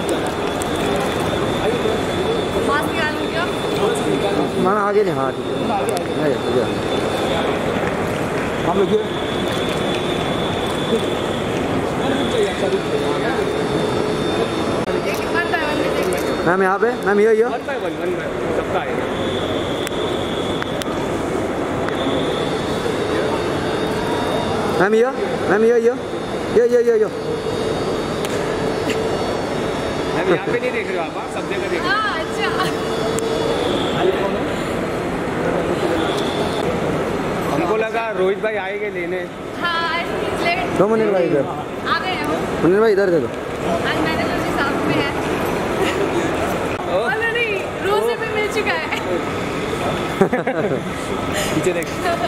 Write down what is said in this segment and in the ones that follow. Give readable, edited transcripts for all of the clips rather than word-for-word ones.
Ma'am आगे नहीं, हाँ ठीक है। हम लोग मैम यहाँ पे, मैम ये सबका है। मैम ये मैम ये मैम यहाँ पे नहीं देख रहे हो आप, सब जगह देख रहे हो। हमको लगा रोहित भाई आएंगे लेने। दो मुनीर भाई इधर आ गए हैं। मुनीर भाई इधर दे दो। आज मैंने तो साथ में है। नहीं, रोज़ पे मिल चुका है। पीछे देख।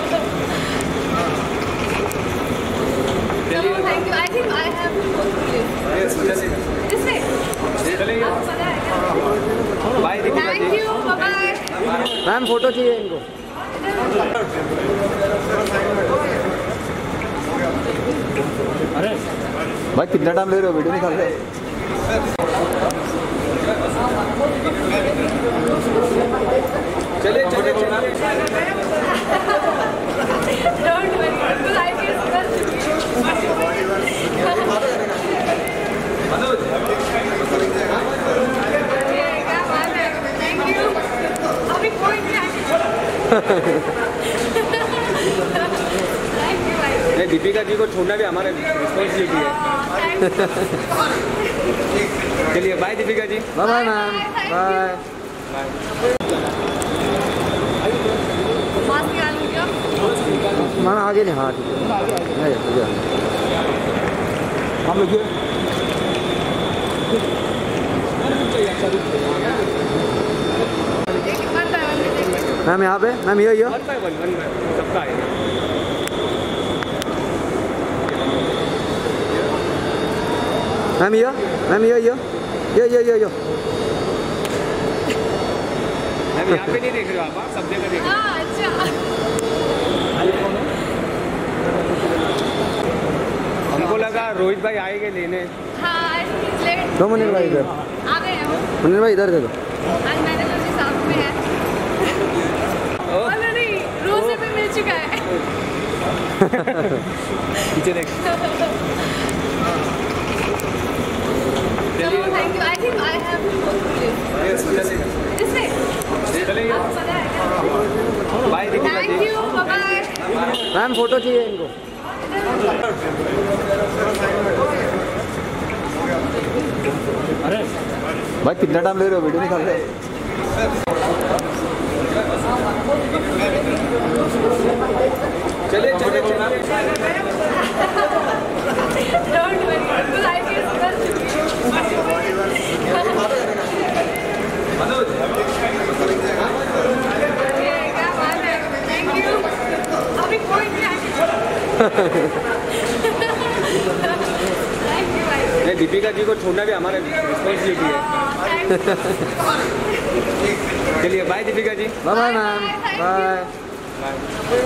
चलिए, thank you. I think I have to go through this. इसमें चलिए, आपको पता है क्या? Bye Deepika ji. Thank you, bye. Ma'am photo चाहिए इनको। अरे भाई कितना टाइम ले रहे हो, वीडियो निकाल रहे हो? चले Don't worry, because I feel क्या बात है? Thank you. अभी कोई नहीं Thank you, भाई। दीपिका जी को छोड़ना भी हमारा रिस्पॉन्सिबिलिटी है। चलिए bye Deepika ji. Bye bye ma'am, bye. Mask निकाल लीजिए। मैम आगे नहीं, हाँ ठीक है। हम लोग मैम यहाँ पे, मैम ये सबका है। मैम ये मैम यहाँ पे नहीं देख रहे हो आप, सब जगह देख रहे हो। हमको लगा रोहित भाई आएंगे लेने। दो मुनीर भाई इधर आ गए हैं। मुनीर भाई इधर दे दो। आज मैंने तो साथ में है। नहीं, रोज़ पे मिल चुका है। पीछे देख। चलिए, thank you. I think I have to go through this. इसमें चलिए, आपको पता है क्या? Bye Deepika thank ji. You, bye. Ma'am photo चाहिए इनको। अरे भाई कितना टाइम ले रहे हो, वीडियो निकाल रहे हो? चले Don't worry, because I feel क्या बात है? Thank you. अभी कोई नहीं Thank you, भाई। दीपिका जी को छोड़ना भी हमारा रिस्पॉन्सिबिलिटी है। चलिए bye Deepika ji. Bye bye ma'am, bye.